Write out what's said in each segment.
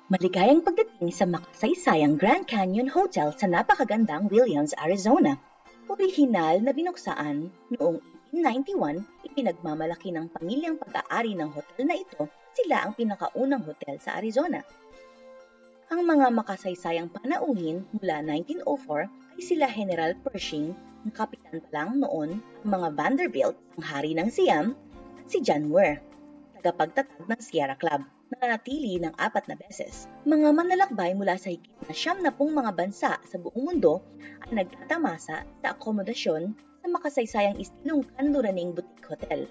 Maligayang pagdating sa makasaysayang Grand Canyon Hotel sa napakagandang Williams, Arizona. Orihinal na binuksaan noong 1891, ipinagmamalaki ng pamilyang pag-aari ng hotel na ito, sila ang pinakaunang hotel sa Arizona. Ang mga makasaysayang panauhin mula 1904 ay sila General Pershing, na kapitan pa lang noon, ang mga Vanderbilt, ang hari ng Siam, at si John Muir, tagapagtatag ng Sierra Club, nananatili ng 4 na beses. Mga manlalakbay mula sa higit na 70 mga bansa sa buong mundo ay nagtatamasa sa akomodasyon sa makasaysayang istilong kanluraning boutique hotel.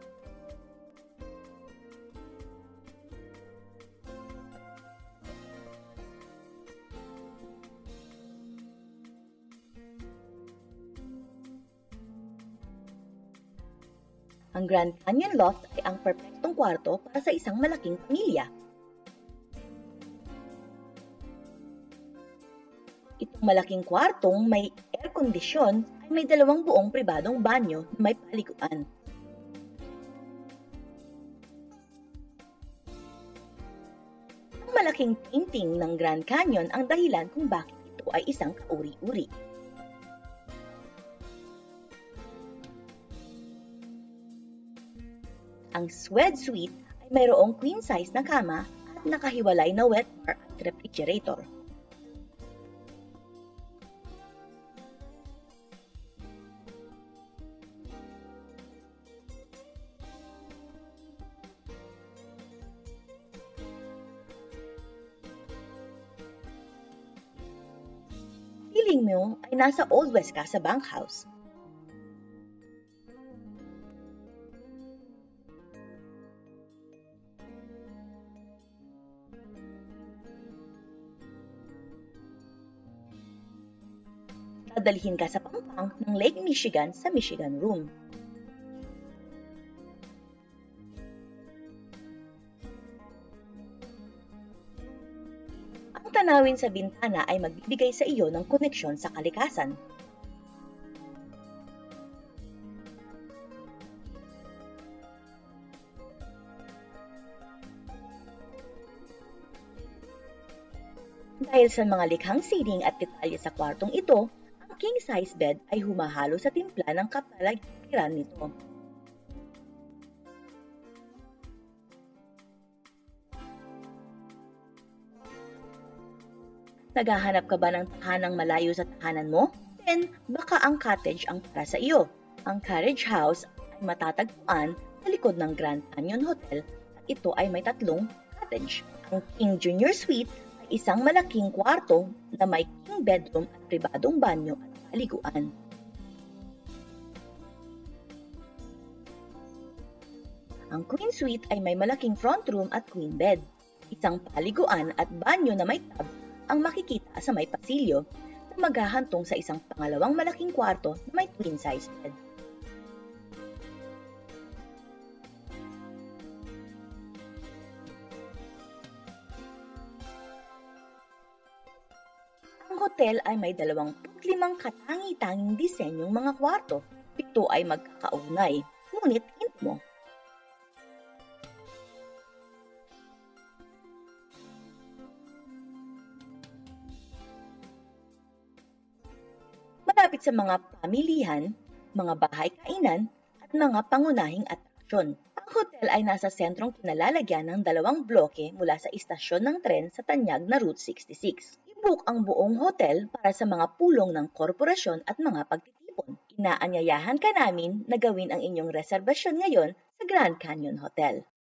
Ang Grand Canyon Loft ay ang perpektong kwarto para sa isang malaking pamilya. Itong malaking kwartong may air condition ay may 2 buong pribadong banyo na may paliguan. Ang malaking painting ng Grand Canyon ang dahilan kung bakit ito ay isang kauri-uri. Ang Swed Suite ay mayroong queen size na kama at nakahiwalay na wet bar at refrigerator. Feeling mo ay nasa Old West ka sa bunkhouse. Dadalhin ka sa pampang ng Lake Michigan sa Michigan Room. Ang tanawin sa bintana ay magbibigay sa iyo ng koneksyon sa kalikasan. Dahil sa mga likhang sining at detalye sa kwartong ito, ang king-size bed ay humahalo sa timpla ng kapaligiran nito. Naghahanap ka ba ng tahanang malayo sa tahanan mo? Then, baka ang cottage ang para sa iyo. Ang carriage house ay matatagpuan sa likod ng Grand Canyon Hotel at ito ay may 3 cottage. Ang King Junior Suite ay isang malaking kwarto na may king bedroom at pribadong banyo at paliguan. Ang Queen Suite ay may malaking front room at queen bed, isang paliguan at banyo na may tub ang makikita sa may pasilyo na maghahantong sa isang pangalawang malaking kwarto na may twin-size bed. Ang hotel ay may 25 katangi-tanging disenyong mga kwarto. Ito ay magkakaugnay, ngunit hint mo. Malapit sa mga pamilihan, mga bahay-kainan, at mga pangunahing atraksyon. Ang hotel ay nasa sentrong kinalalagyan ng 2 bloke mula sa istasyon ng tren sa tanyag na Route 66. I-book ang buong hotel para sa mga pulong ng korporasyon at mga pagtitipon. Inaanyayahan ka namin na gawin ang inyong reserbasyon ngayon sa Grand Canyon Hotel.